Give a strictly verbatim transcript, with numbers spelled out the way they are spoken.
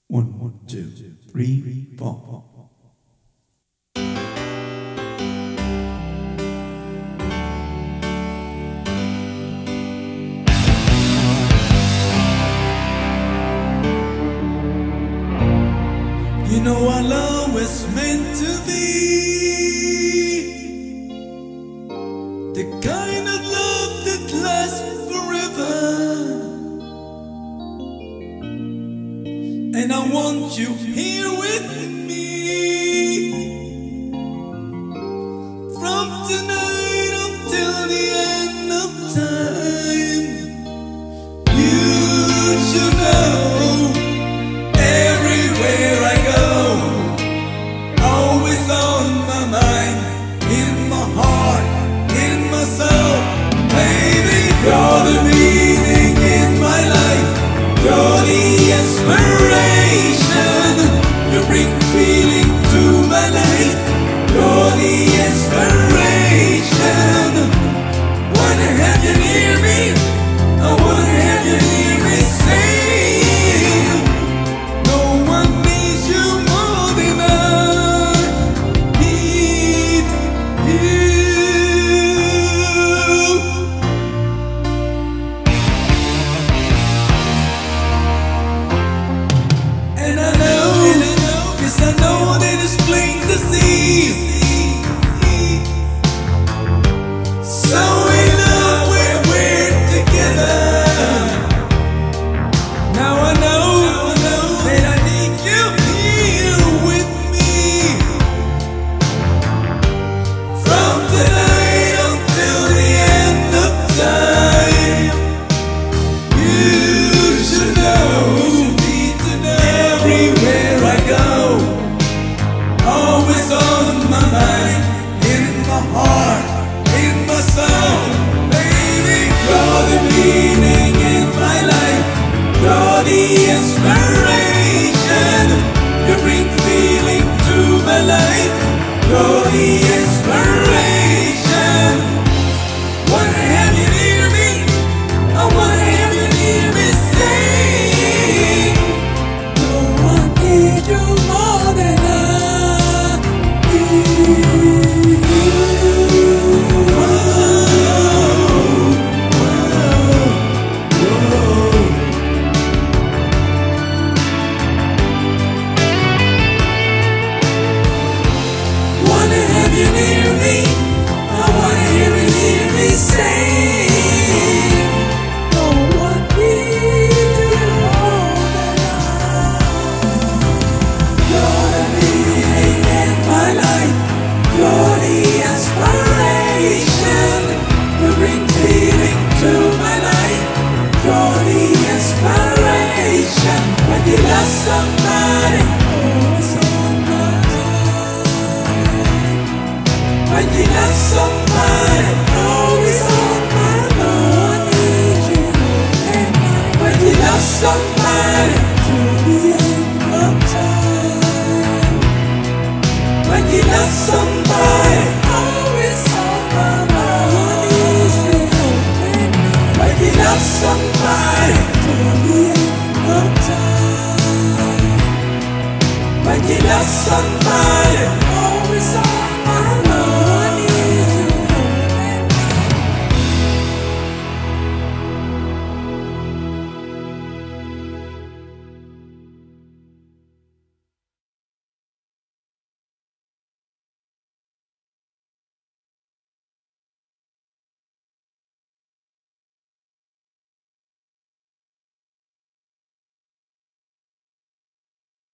One, two, three, four. You know our love was meant to be the kind of love that lasts forever. And I want you here with me from tonight until the end of time. You should know, everywhere I go, always on my mind, in my heart, in my soul. Baby, you're the meaning in my life, you're the inspiration. You bring feeling to my life, you're the inspiration. Wanna have you near me, I wanna have you near me. Say, no one needs you more than I need you. And I know, yes I know that it's plain to see. So in love when we're together. Now I know that I need you here with me from tonight until the end of time. You should know, everywhere I go, always on my mind, in my heart, in my soul. Baby, you're the meaning in my life, you're the inspiration. You bring feeling to my life, you're the inspiration. Wanna have you near me, I wanna have you near me. Say, no one needs you more than I need you. Whoa, whoa, whoa. Wanna have you near me, I wanna have you near me. Say, no one needs you more than I. You're the meaning in my life, you're the inspiration. You bring feeling to my life, you're the inspiration. When you love somebody, always on my mind. When you love somebody, always on my mind. I need you at night. When you love somebody, till the end of time. When you love somebody, always on my mind. I need you at night. When you love somebody, till the end of time. When you love somebody, always on